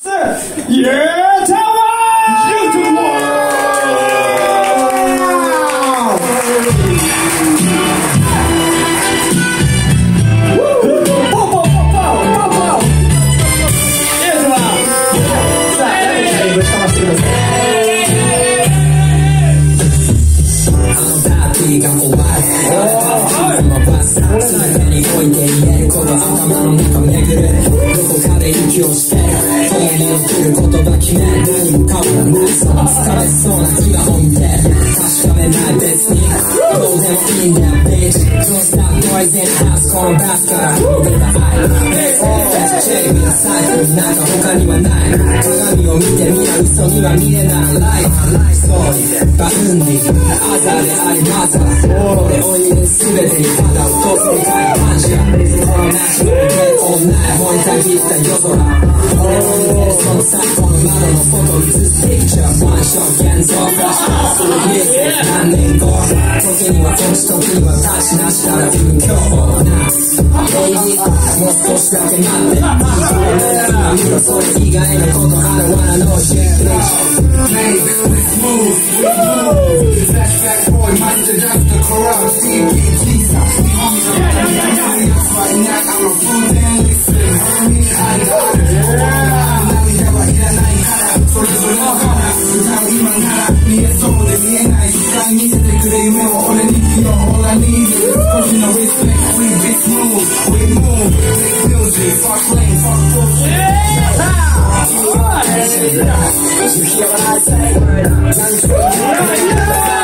Yeah, Tower! YouTubeなんか他にはない鏡を見てみな嘘には見えないライフストーリーでバズンディアザでありまた俺を言う全てにただ落とすでかい感謝このナチュラルでオンライン燃えたぎった夜空俺を見てるその最後の窓のフォト映すピクチャーワンショット現像フラッシュバックするミュージック何年後時にはこっち時には立ちなしたら今日なベイビーもう少しだけ待って見ろそれ以外のことあるわなのシェイクレーション Flashback boy マジでジャストコラボ CPG さ日本じゃない奴はいない I'm a fool and listen Hear me あるある涙はいらないからそれぞれの花歌う今なら見えそうで見えない世界見せてくれ夢を俺に You're all I need 少しの respect We big move We move Big music Fuck lane Fuck bullshit You hear what I say?